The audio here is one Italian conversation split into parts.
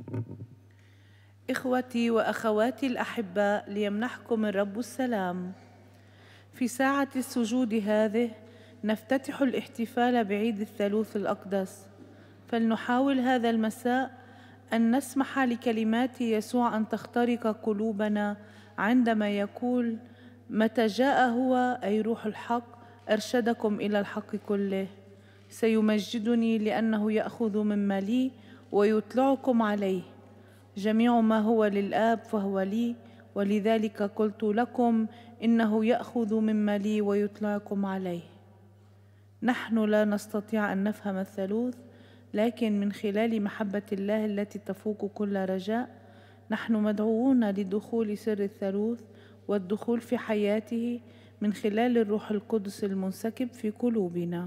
إخوتي وأخواتي الأحباء، ليمنحكم الرب السلام. في ساعة السجود هذه نفتتح الاحتفال بعيد الثالوث الأقدس، فلنحاول هذا المساء أن نسمح لكلمات يسوع أن تخترق قلوبنا عندما يقول: متى جاء هو أي روح الحق أرشدكم إلى الحق كله، سيمجدني لأنه يأخذ مما لي ويطلعكم عليه. جميع ما هو للآب فهو لي، ولذلك قلت لكم إنه يأخذ مما لي ويطلعكم عليه. نحن لا نستطيع أن نفهم الثالوث، لكن من خلال محبة الله التي تفوق كل رجاء نحن مدعوون لدخول سر الثالوث والدخول في حياته من خلال الروح القدس المنسكب في قلوبنا.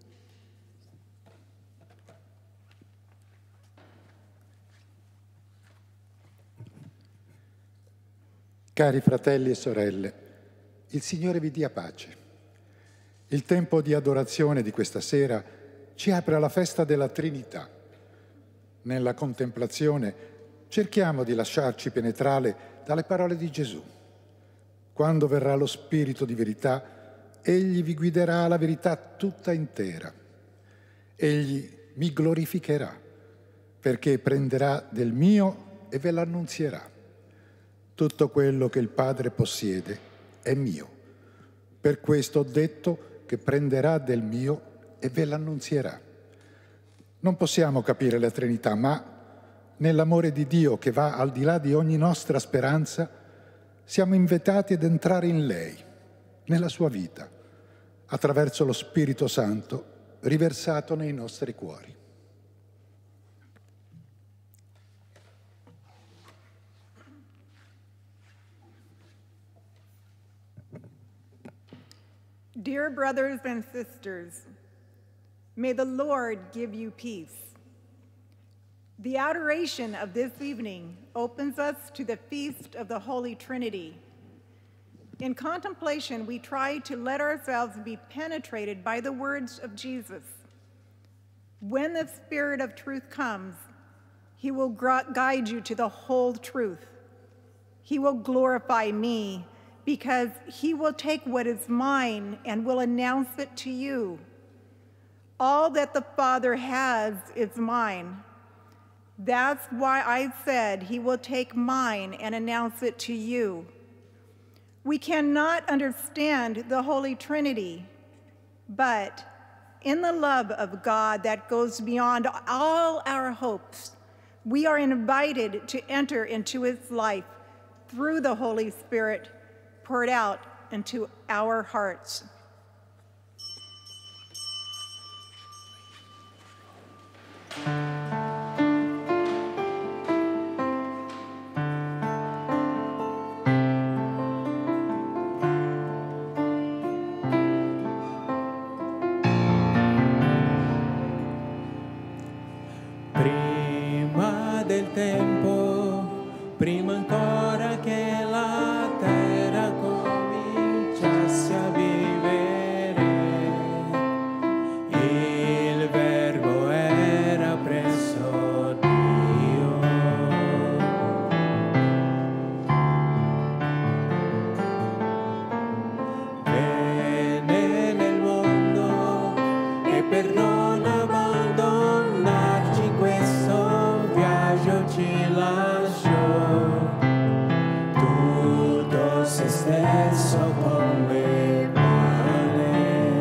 Cari fratelli e sorelle, il Signore vi dia pace. Il tempo di adorazione di questa sera ci apre alla festa della Trinità. Nella contemplazione cerchiamo di lasciarci penetrare dalle parole di Gesù. Quando verrà lo Spirito di verità, Egli vi guiderà alla verità tutta intera. Egli mi glorificherà, perché prenderà del mio e ve l'annunzierà. Tutto quello che il Padre possiede è mio. Per questo ho detto che prenderà del mio e ve l'annunzierà. Non possiamo capire la Trinità, ma nell'amore di Dio che va al di là di ogni nostra speranza, siamo invitati ad entrare in lei, nella sua vita, attraverso lo Spirito Santo riversato nei nostri cuori. Dear brothers and sisters, may the Lord give you peace. The adoration of this evening opens us to the feast of the Holy Trinity. In contemplation, we try to let ourselves be penetrated by the words of Jesus. When the Spirit of truth comes, he will guide you to the whole truth. He will glorify me, because he will take what is mine and will announce it to you. All that the Father has is mine. That's why I said he will take mine and announce it to you. We cannot understand the Holy Trinity, but in the love of God that goes beyond all our hopes, we are invited to enter into his life through the Holy Spirit poured out into our hearts. Prima del tempo, prima ancora che la terra cominciasse a vivere, il Verbo era presso Dio. Venne nel mondo e per non abbandonarci in questo viaggio ci lasciò tutto se stesso come vale.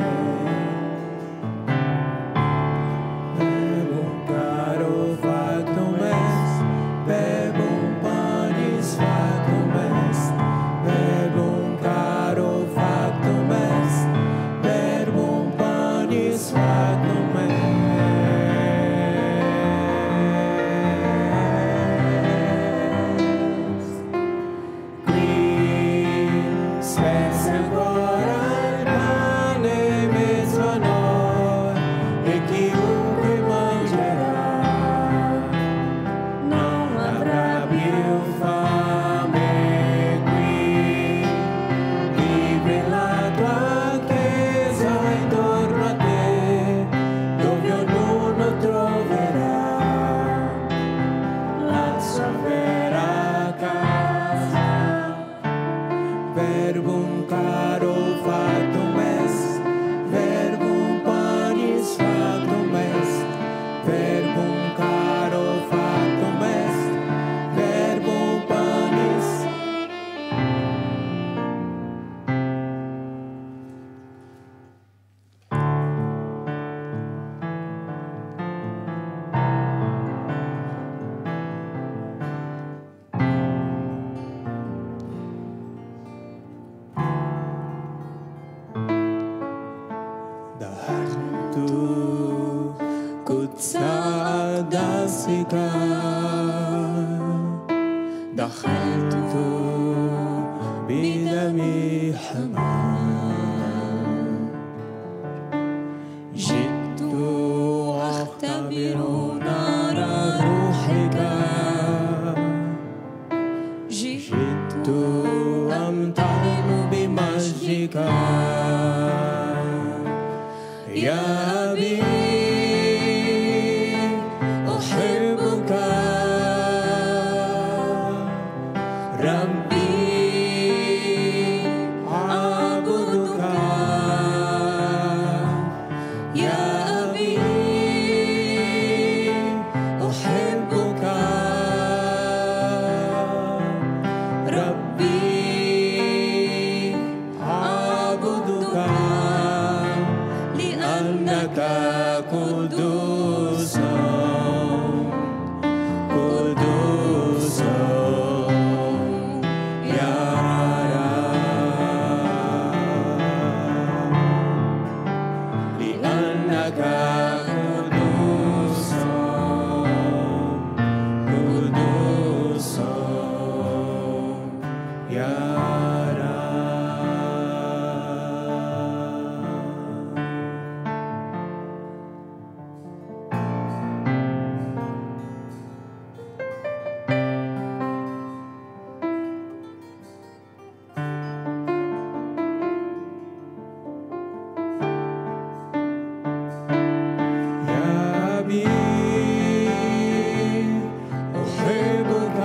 Bevo caro fatto mes, bevo un panis fatto mes, bevo un caro fatto mes, bevo un panis fatto mes. Qui spezza verbum caro factum est, verbum panis factum est, verbum caro factum est, verbum panis. Dahartu kutsa dasika, dakhaltu bidami hamam, jitu akhtabiru nara ruhika, jitu amtahinu bimajika. يا أبي أحبك ربي أعبدك يا أبي أحبك ربي أعبدك لأنك قدوس قدوس يا رب لأنك قدوس قدوس يا رب. يا أبي أحبك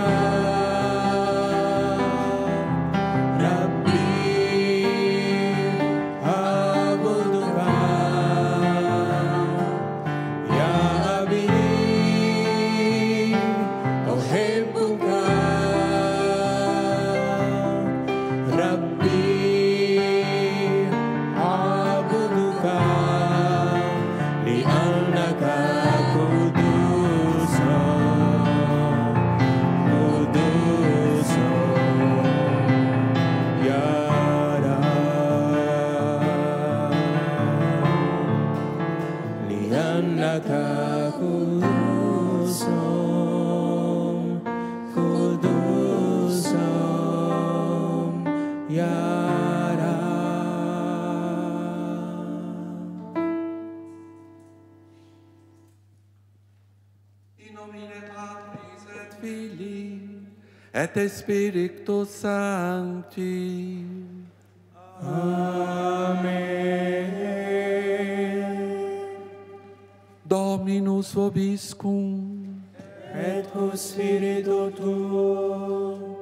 ربي أعبدك يا أبي أحبك ربي أعبدك لأنك قدوس قدوس يا رب لأنك قدوس قدوس يا رب. In nomine Patris et Filii et Spiritus Sancti. Amen. Dominus vobiscum. Et con spiritu tuo.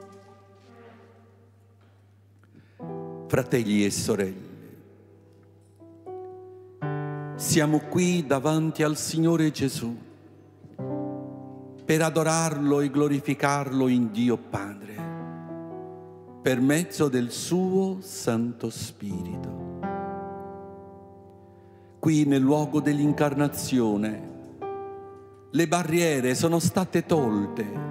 Fratelli e sorelle, siamo qui davanti al Signore Gesù per adorarlo e glorificarlo in Dio Padre per mezzo del suo Santo Spirito. Qui nel luogo dell'incarnazione le barriere sono state tolte.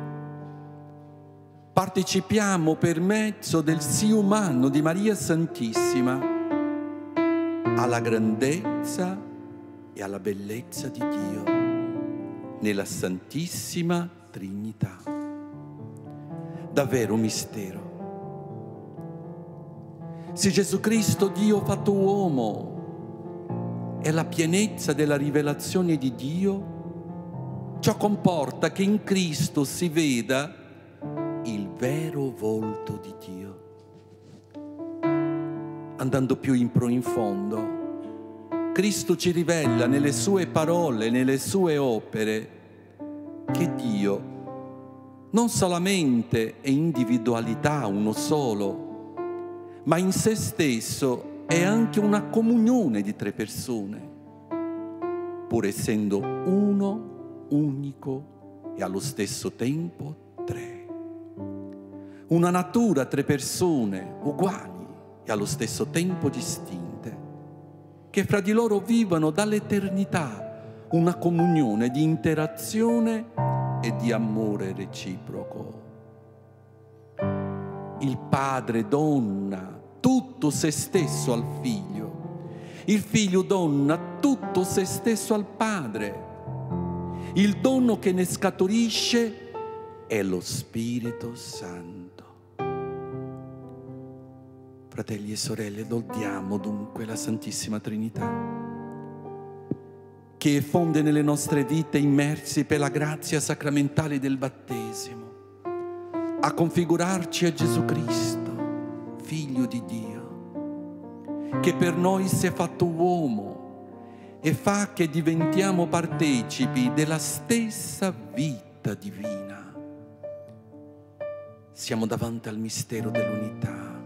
Partecipiamo per mezzo del sì umano di Maria Santissima alla grandezza e alla bellezza di Dio nella Santissima Trinità. Davvero un mistero. Se Gesù Cristo, Dio fatto uomo, è la pienezza della rivelazione di Dio, ciò comporta che in Cristo si veda il vero volto di Dio. Andando più in fondo, Cristo ci rivela nelle sue parole, nelle sue opere, che Dio non solamente è individualità, uno solo, ma in se stesso è anche una comunione di tre persone, pur essendo uno, unico e allo stesso tempo tre. Una natura, tre persone uguali e allo stesso tempo distinte, che fra di loro vivono dall'eternità una comunione di interazione e di amore reciproco. Il padre dona tutto se stesso al figlio, il figlio dona tutto se stesso al padre. Il dono che ne scaturisce è lo Spirito Santo. Fratelli e sorelle, lodiamo dunque la Santissima Trinità, che fonde nelle nostre vite immersi per la grazia sacramentale del battesimo a configurarci a Gesù Cristo, Figlio di Dio, che per noi si è fatto uomo e fa che diventiamo partecipi della stessa vita divina. Siamo davanti al mistero dell'unità.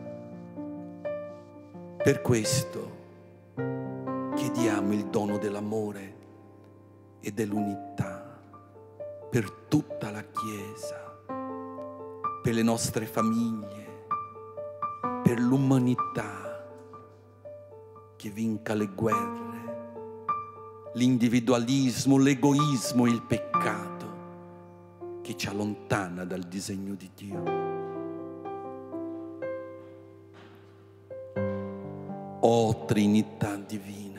Per questo chiediamo il dono dell'amore e dell'unità per tutta la Chiesa, per le nostre famiglie, per l'umanità, che vinca le guerre, l'individualismo, l'egoismo e il peccato che ci allontana dal disegno di Dio. O Trinità divina,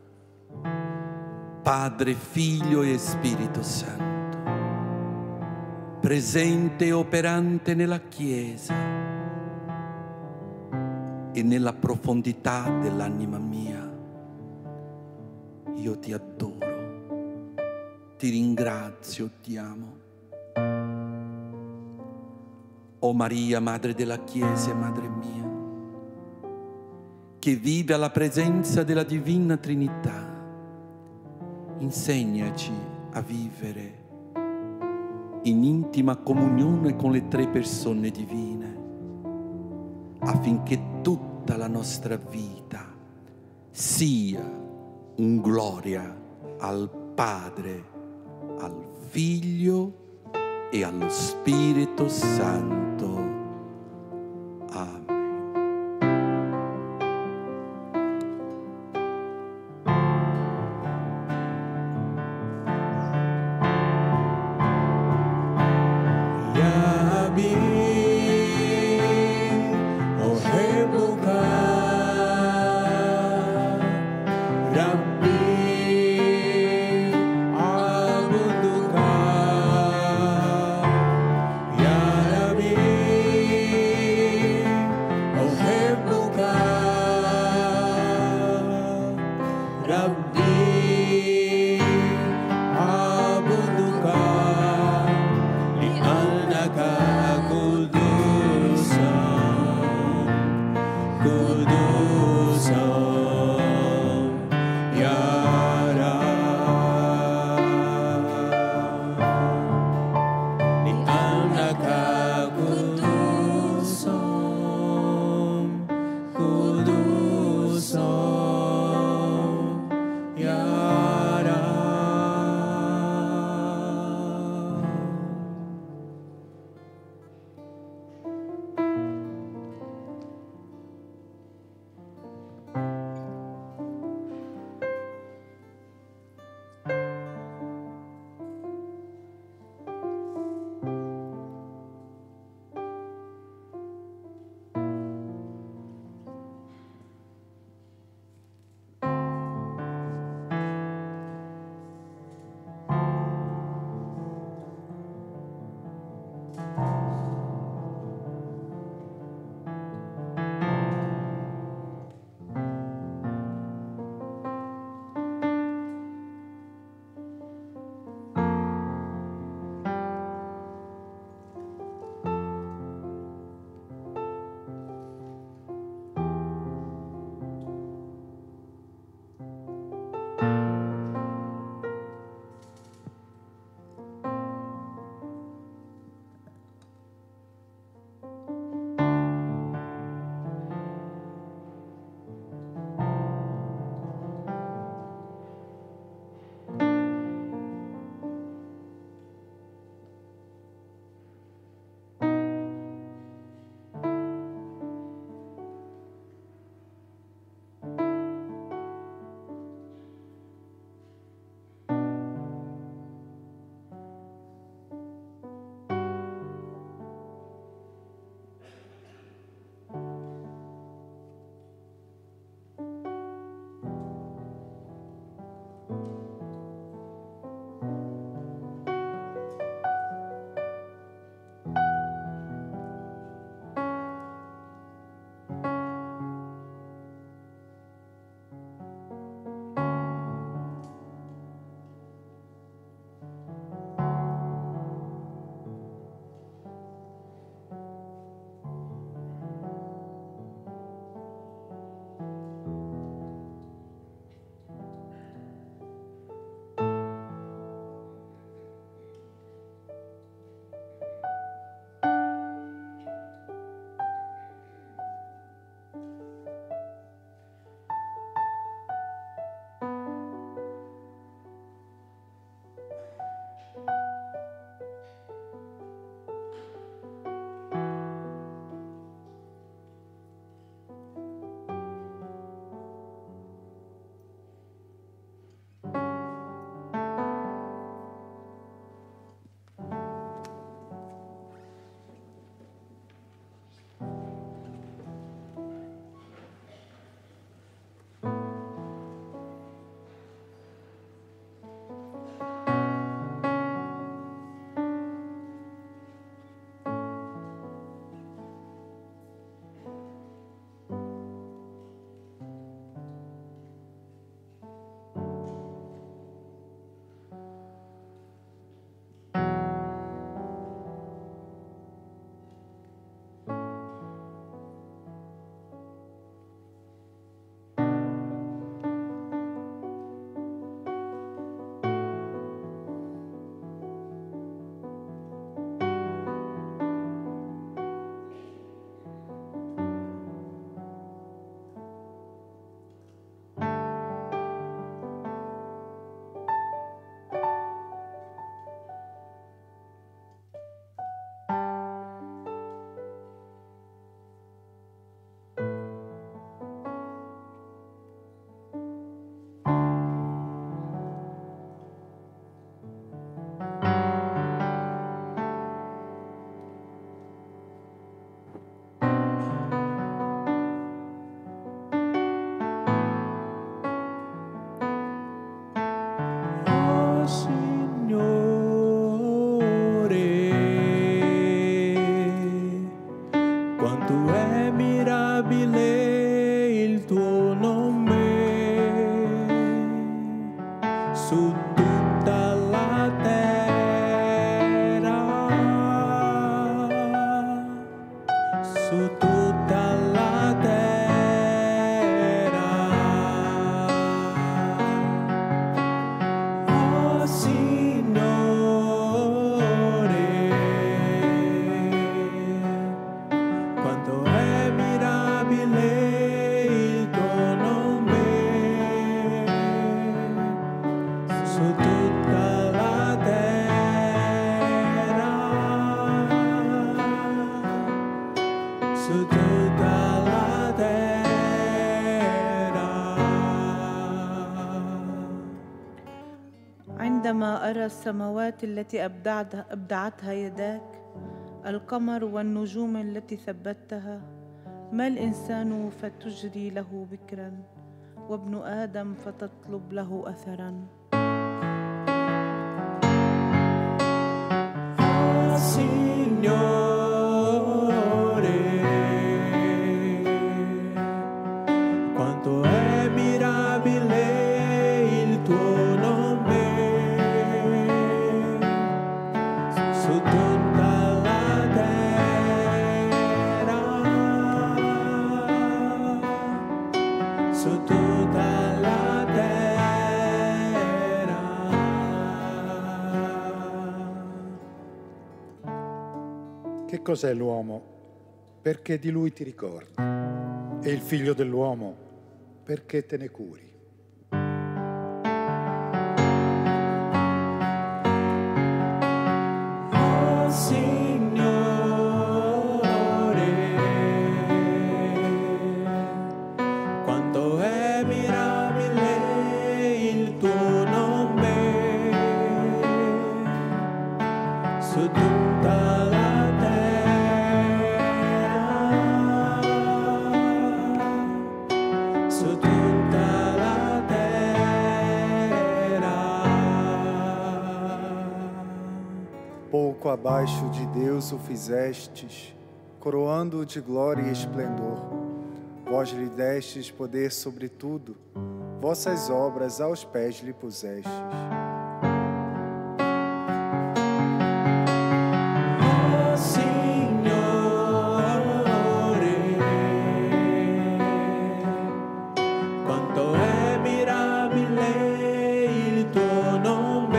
Padre, Figlio e Spirito Santo, presente e operante nella Chiesa e nella profondità dell'anima mia, io ti adoro, ti ringrazio, ti amo. O Maria, Madre della Chiesa e Madre mia, che vive alla presenza della Divina Trinità, insegnaci a vivere in intima comunione con le tre persone divine, affinché tutta la nostra vita sia un gloria al Padre, al Figlio e allo Spirito Santo. Amen. mirabile il tuo nome su tutta la terra, su tutta la terra. Oh Signore, quanto è mirabile il tuo nome su tutta la terra, su tutta la terra. عندما أرى السماوات التي أبدعتها يداك، القمر والنجوم التي ثبتها، ما الإنسان فتجري له بكرا، وابن آدم فتطلب له أثرا. Oh Signore, quanto è mirabile il tuo nome su tutta la terra, su tutta la terra. Che cos'è l'uomo? Perché di lui ti ricordi. E il figlio dell'uomo? Perché te ne curi. Oh Signore, quanto è mirabile il tuo nome su tutta la terra, su tutta la terra. Pouco abaixo de Deus o fizestes, coroando-o de glória e esplendor. Vós lhe destes poder sobre tudo, vossas obras aos pés lhe pusestes. Oh Signore, quanto è mirabile il tuo nome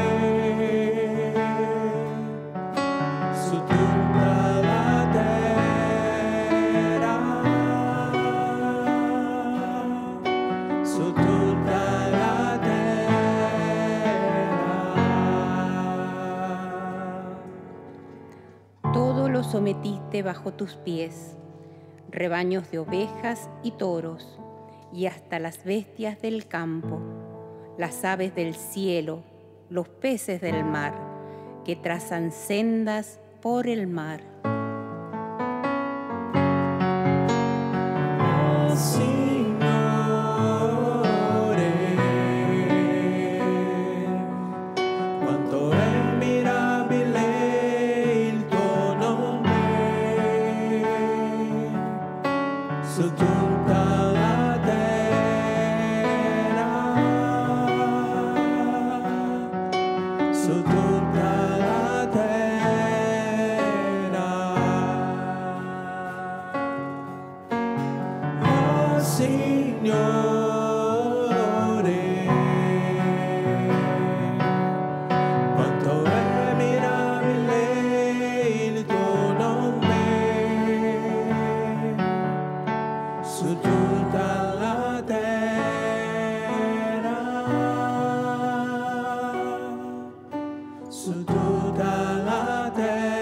su tutta la terra, su tutta la terra. Todo lo sometiste bajo tus pies, rebaños de ovejas y toros, y hasta las bestias del campo, las aves del cielo, los peces del mar, que trazan sendas por el mar. Oh Signore, quanto è mirabile il tuo nome su tutta la terra, su tutta la terra. Oh Signore, quanto è mirabile il tuo nome su tutta la terra, su tutta la terra.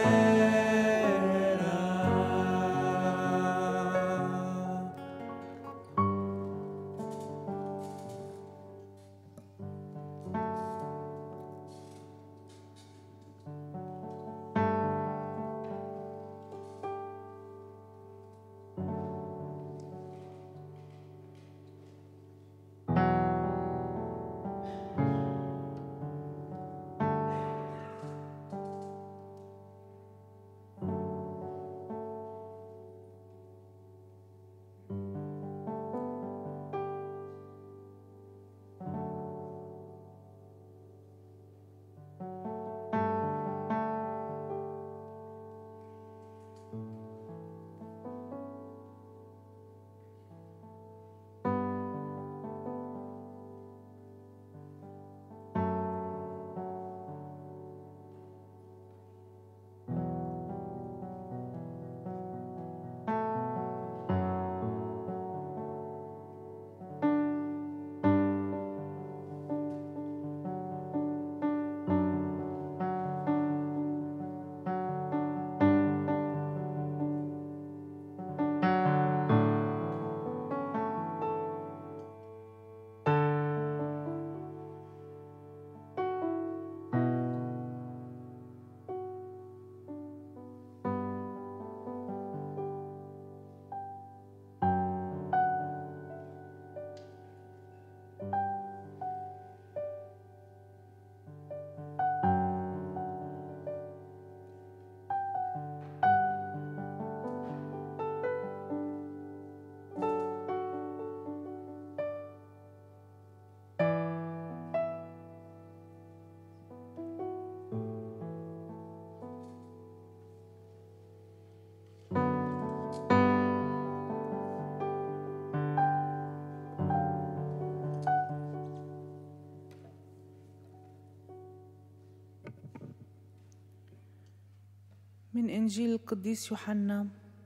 من إنجيل القديس يوحنا.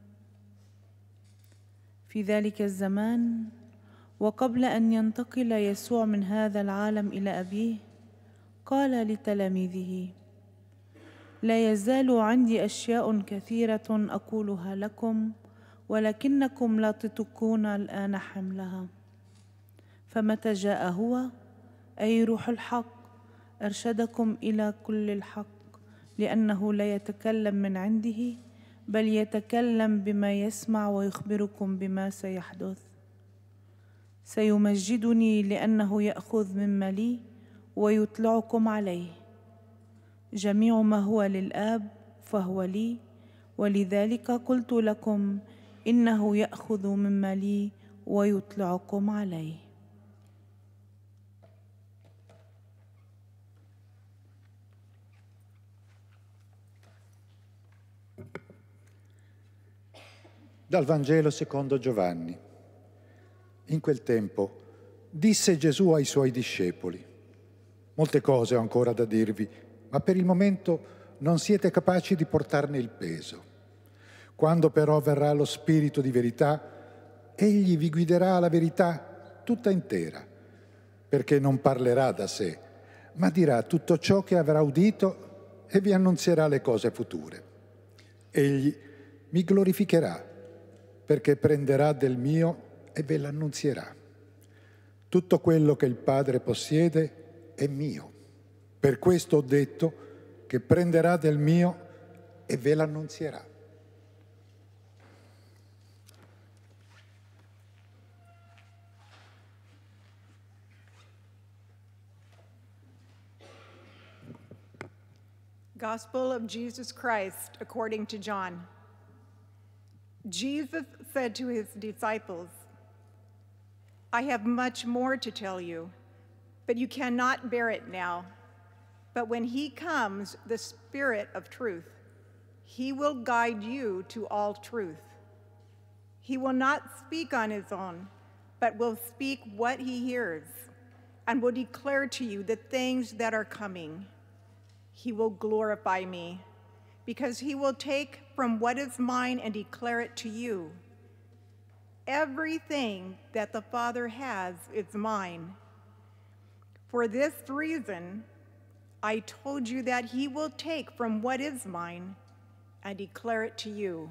في ذلك الزمان وقبل أن ينتقل يسوع من هذا العالم إلى أبيه، قال لتلاميذه: لا يزال عندي أشياء كثيرة أقولها لكم، ولكنكم لا تطيقون الآن حملها. فمتى جاء هو، أي روح الحق، أرشدكم إلى كل الحق، لأنه لا يتكلم من عنده، بل يتكلم بما يسمع ويخبركم بما سيحدث. سيمجدني لأنه يأخذ مما لي ويطلعكم عليه. جميع ما هو للآب فهو لي، ولذلك قلت لكم إنه يأخذ مما لي ويطلعكم عليه. Dal Vangelo secondo Giovanni. In quel tempo disse Gesù ai suoi discepoli: molte cose ho ancora da dirvi, ma per il momento non siete capaci di portarne il peso. Quando però verrà lo Spirito di verità, egli vi guiderà alla verità tutta intera, perché non parlerà da sé, ma dirà tutto ciò che avrà udito e vi annunzierà le cose future. Egli mi glorificherà, perché prenderà del mio e ve l'annunzierà. Tutto quello che il Padre possiede è mio. Per questo ho detto che prenderà del mio e ve l'annunzierà. Gospel of Jesus Christ according to John. Jesus said to his disciples, I have much more to tell you, but you cannot bear it now. But when he comes, the Spirit of truth, he will guide you to all truth. He will not speak on his own, but will speak what he hears, and will declare to you the things that are coming. He will glorify me, because he will take from what is mine and declare it to you. Everything that the Father has is mine. For this reason, I told you that he will take from what is mine and declare it to you.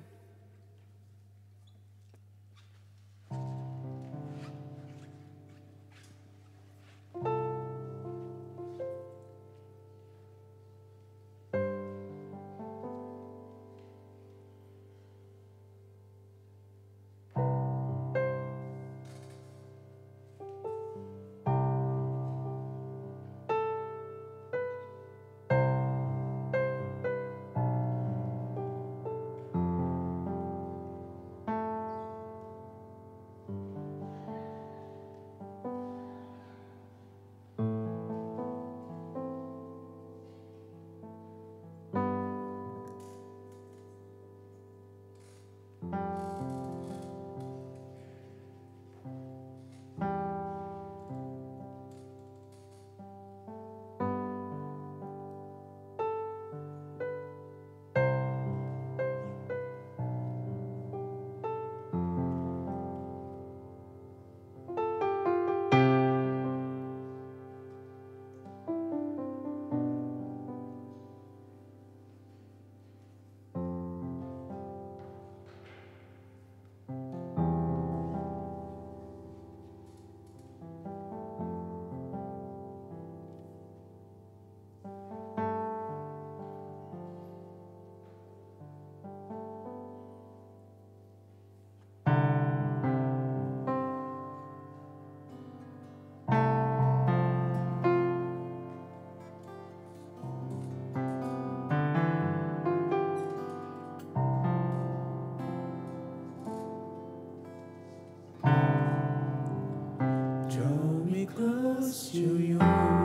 Close to you.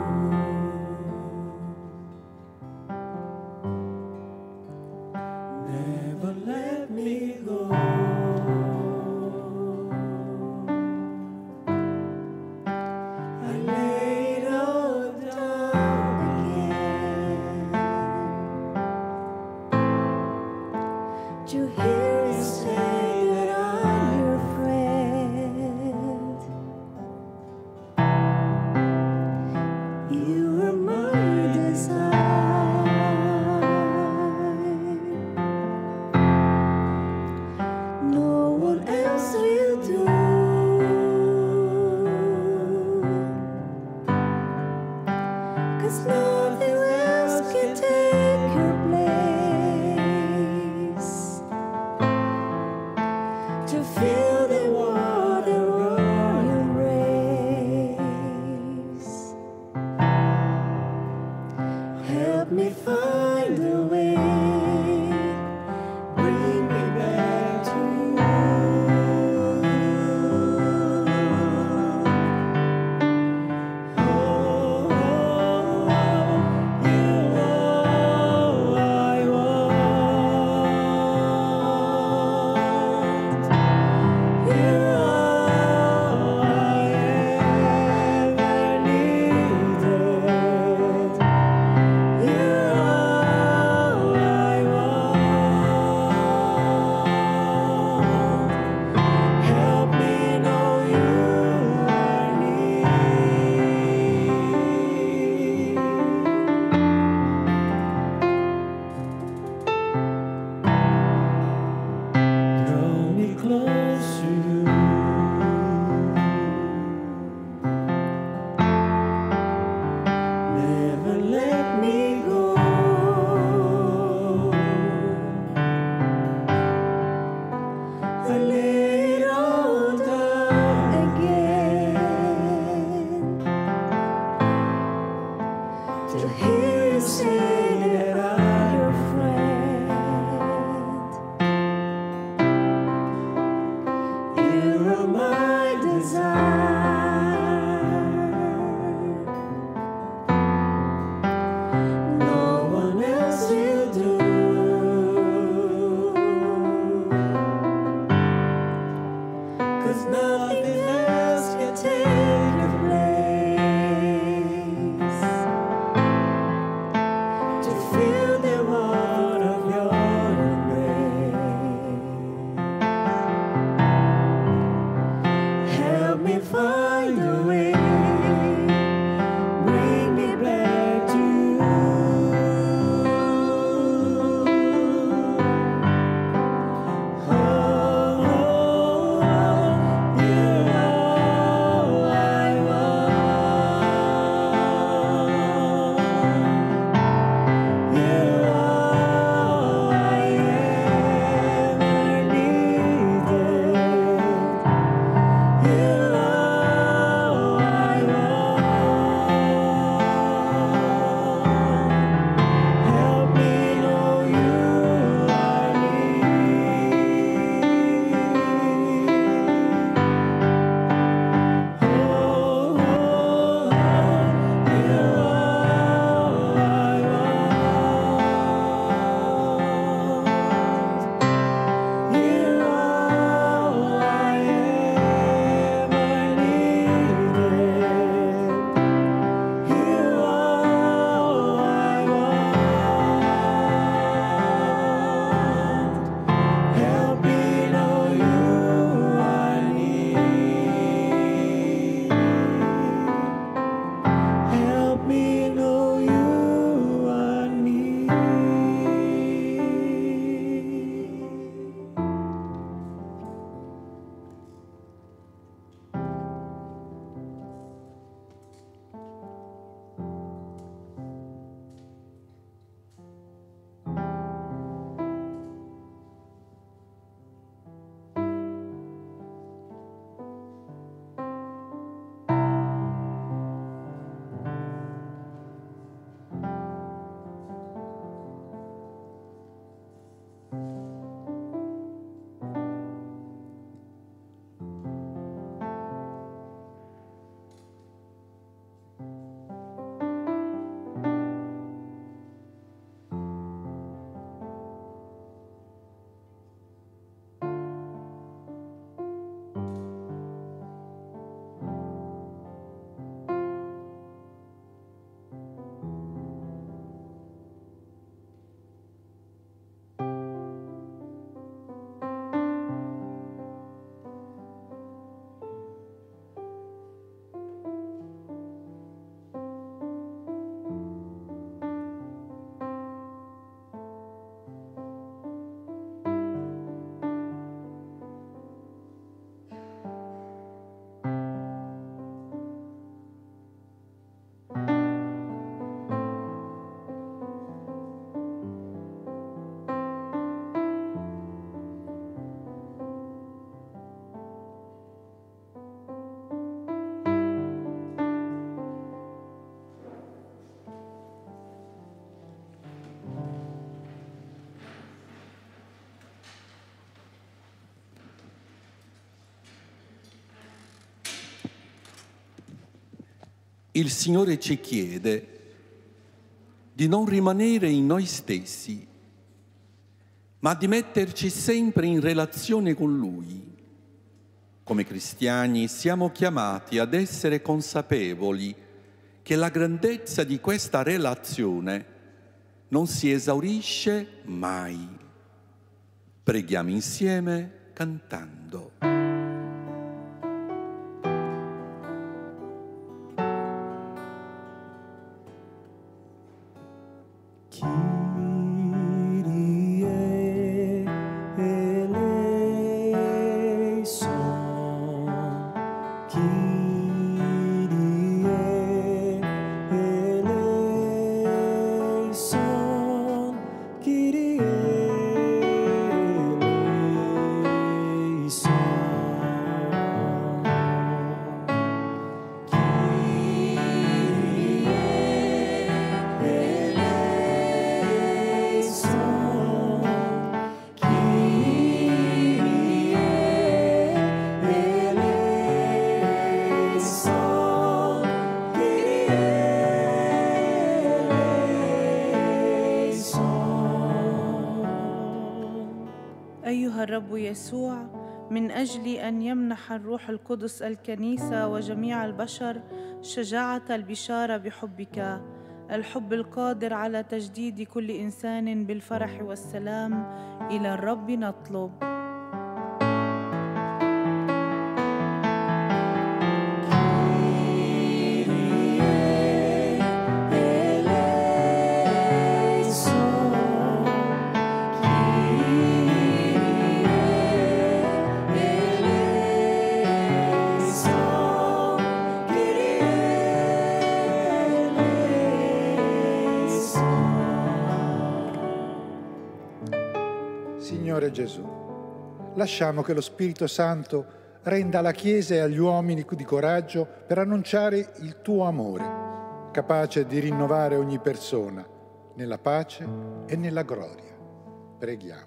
Never let me go. I lay it all down again. You are my desire. No one else will do. 'Cause nothing else can take your place. To feel the warmth of your embrace. Help me find a way. Bring me back to you. Oh, you are all I want. You are all I ever needed. You are all I want. Help me know you are near. Oh, you are all I want. You are all I ever needed. You are all I want. Help me know you are near. Help me know you are near. Il Signore ci chiede di non rimanere in noi stessi, ma di metterci sempre in relazione con Lui. Come cristiani siamo chiamati ad essere consapevoli che la grandezza di questa relazione non si esaurisce mai. Preghiamo insieme cantando. Kyrie eleison, Kyrie eleison, Kyrie eleison. الرب يسوع من أجل أن يمنح الروح القدس الكنيسة وجميع البشر شجاعة البشارة بحبك، الحب القادر على تجديد كل إنسان بالفرح والسلام. إلى الرب نطلب. Signore Gesù, lasciamo che lo Spirito Santo renda alla Chiesa e agli uomini di coraggio per annunciare il tuo amore, capace di rinnovare ogni persona nella pace e nella gloria. Preghiamo.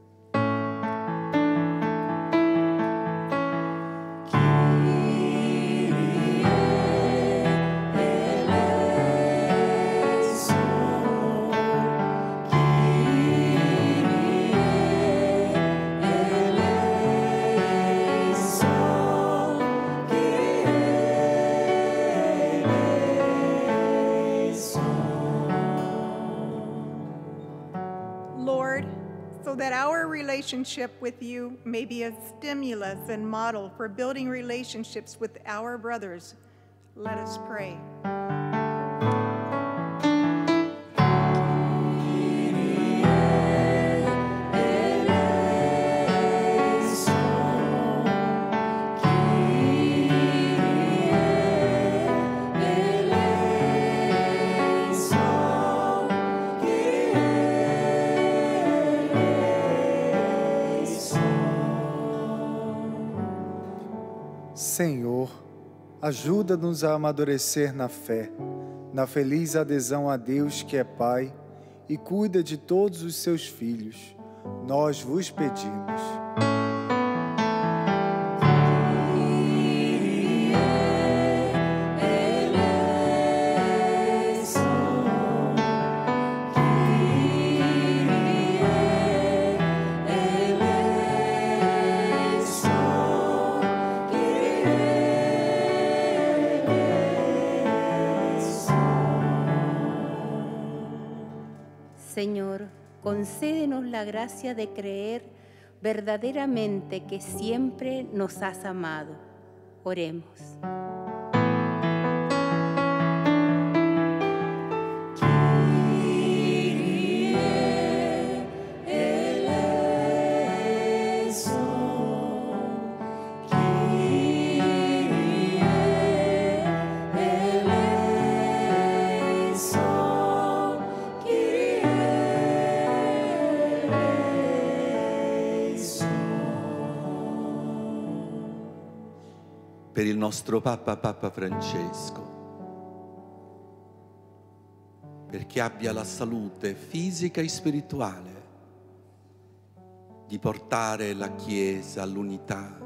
Relationship with you may be a stimulus and model for building relationships with our brothers. Let us pray. Senhor, ajuda-nos a amadurecer na fé, na feliz adesão a Deus que é Pai e cuida de todos os seus filhos. Nós vos pedimos. Señor, concédenos la gracia de creer verdaderamente que siempre nos has amado. Oremos. Per il nostro Papa Francesco, perché abbia la salute fisica e spirituale di portare la Chiesa all'unità,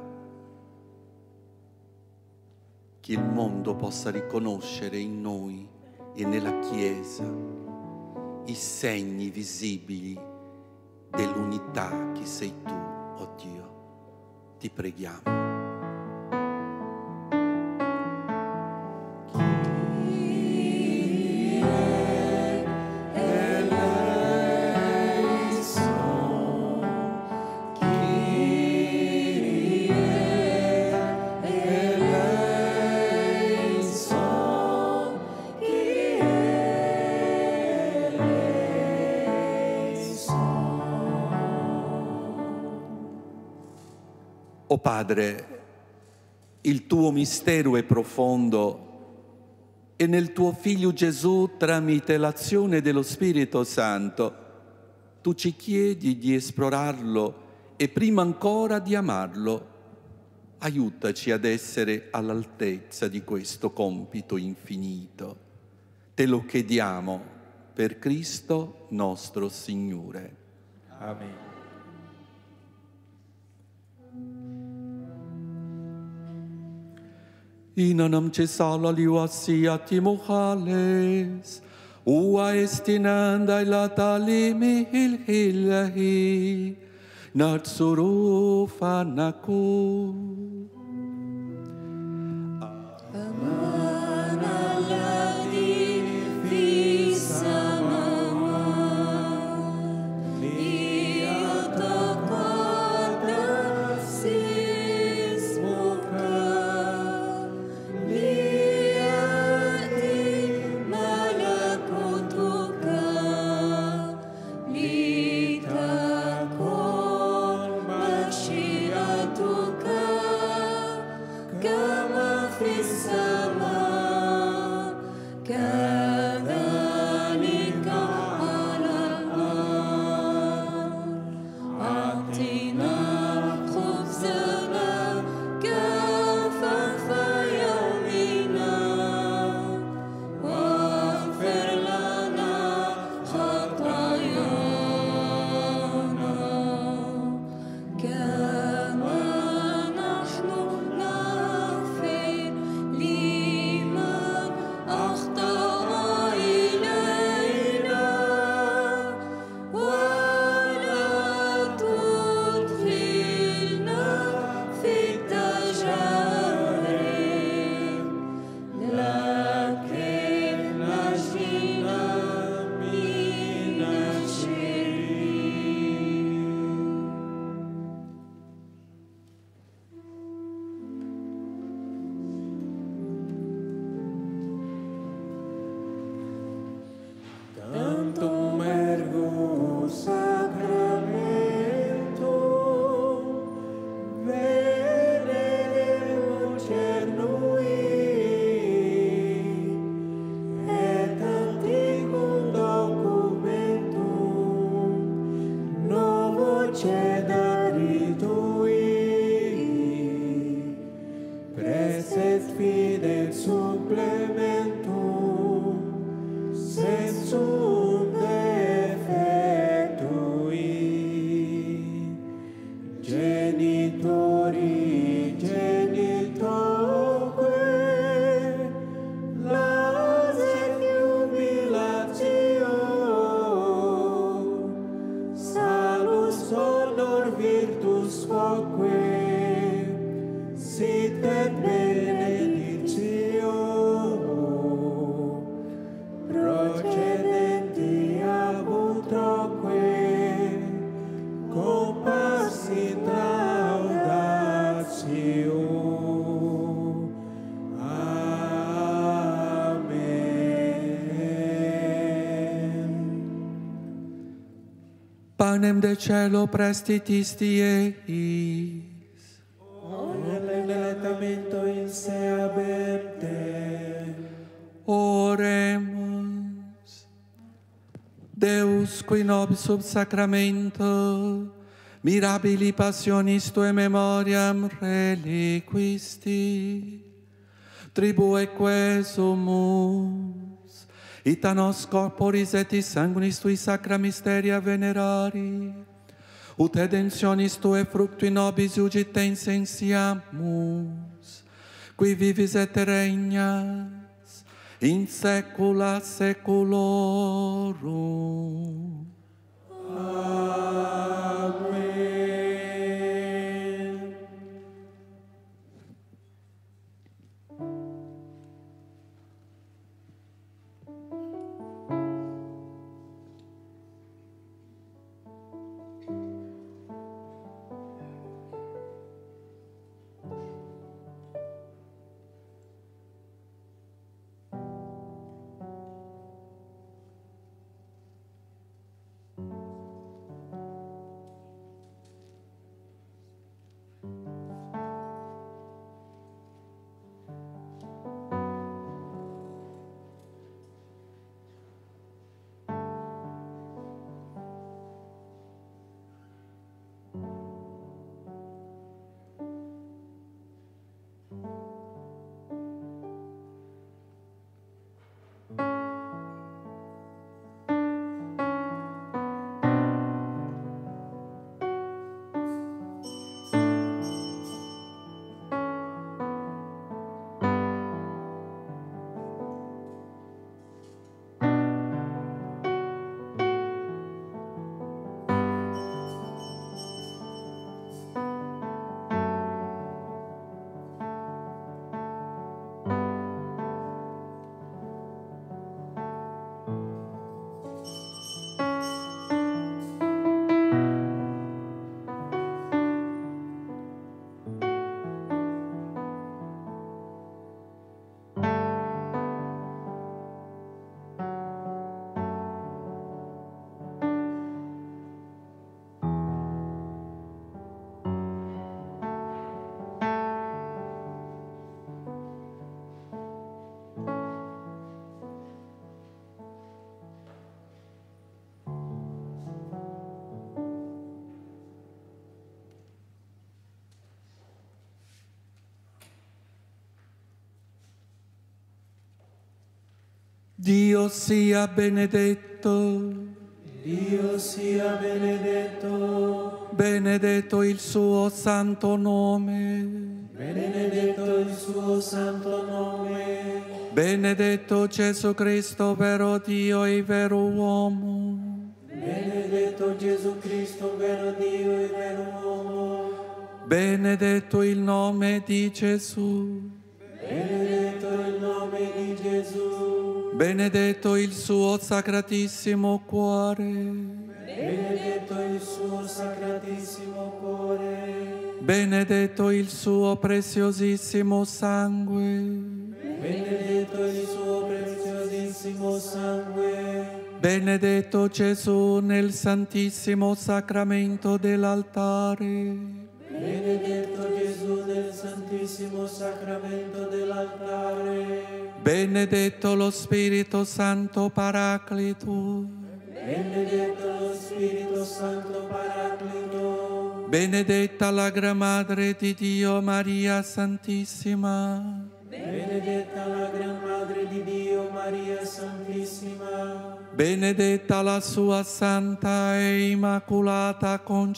che il mondo possa riconoscere in noi e nella Chiesa i segni visibili dell'unità che sei tu, oh Dio. Ti preghiamo. O Padre, il tuo mistero è profondo e nel tuo Figlio Gesù, tramite l'azione dello Spirito Santo, tu ci chiedi di esplorarlo e prima ancora di amarlo. Aiutaci ad essere all'altezza di questo compito infinito. Te lo chiediamo per Cristo nostro Signore. Amen. Inanam cesala liuasia timuchales, ua estinanda ilatali mihil hilahi, Natsuru Fanaku. Panem de cielo prestitisti eis. Nell'elettamento in se aberte. Oremus. Deus, qui nobis sub sacramento, mirabili passionis Tue memoriam reliquisti, tribue sumus, ita nos corporis et sanguinis Tui sacra mysteria venerari, ut edentionis Tue fructui nobis iugite insensiamus, qui vivis et regnas in saecula saeculorum. Amen. Dio sia benedetto. Dio sia benedetto. Benedetto il suo santo nome. Benedetto il suo santo nome. Benedetto Gesù Cristo, vero Dio e vero uomo. Benedetto Gesù Cristo, vero Dio e vero uomo. Benedetto il nome di Gesù. Benedetto il nome di Gesù. Benedetto il suo sacratissimo cuore. Benedetto il suo sacratissimo cuore. Benedetto il suo preziosissimo sangue. Benedetto il suo preziosissimo sangue. Benedetto Gesù nel santissimo sacramento dell'altare. Benedetto Gesù nel santissimo sacramento dell'altare. Benedetto lo Spirito Santo Paraclito. Benedetto lo Spirito Santo Paraclito. Benedetta la Gran Madre di Dio Maria Santissima. Benedetta la Gran Madre di Dio Maria Santissima. Benedetta la sua Santa e Immacolata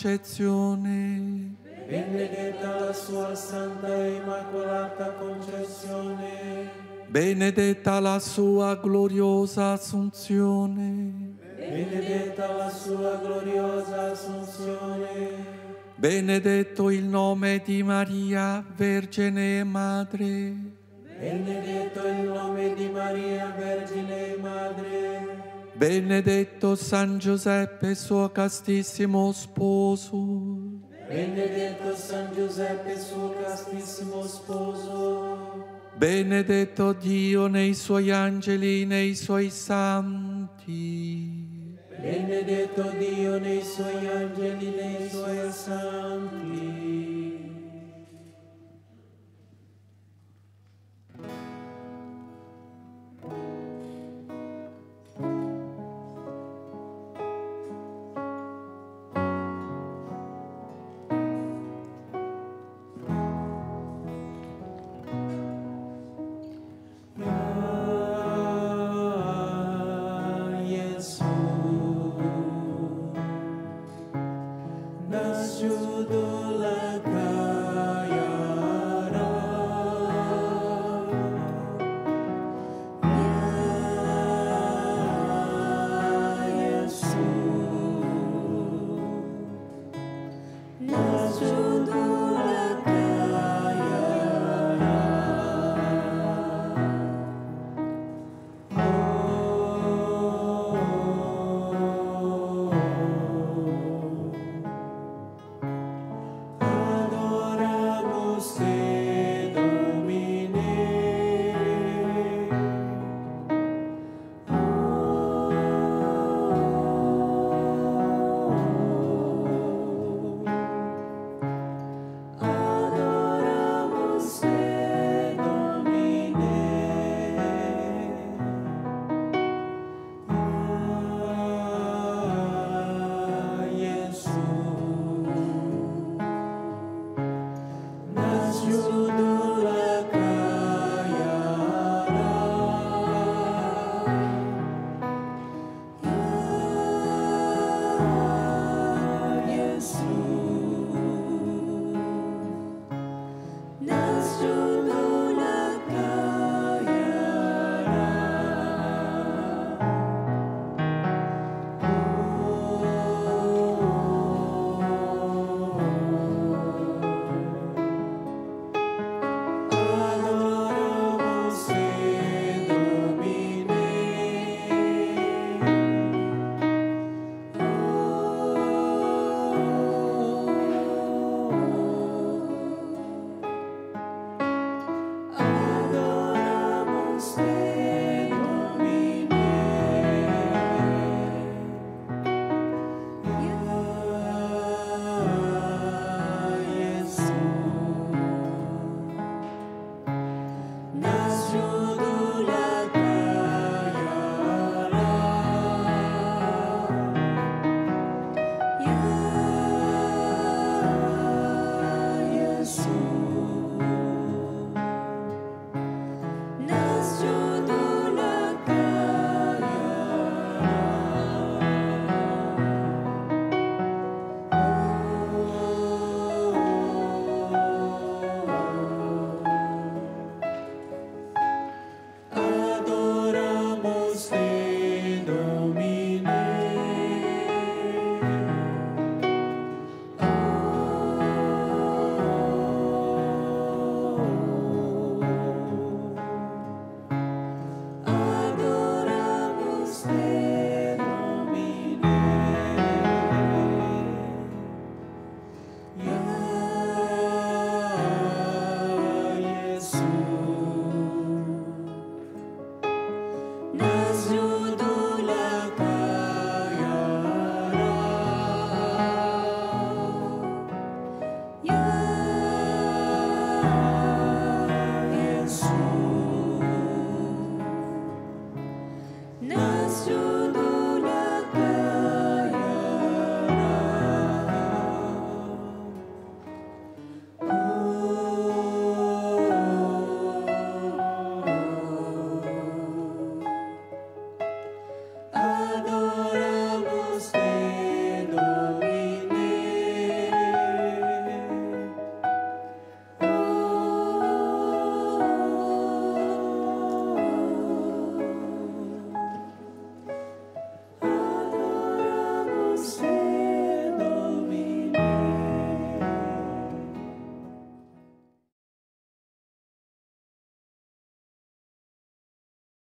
Concezione. Benedetta la sua Santa e Immacolata Concezione. Benedetta la sua gloriosa Assunzione. Benedetta la sua gloriosa Assunzione. Benedetto il nome di Maria, Vergine e Madre. Benedetto il nome di Maria, Vergine e Madre. Benedetto San Giuseppe, suo castissimo sposo. Benedetto San Giuseppe, suo castissimo sposo. Benedetto Dio nei suoi angeli, nei suoi santi. Benedetto Dio nei suoi angeli, nei suoi santi.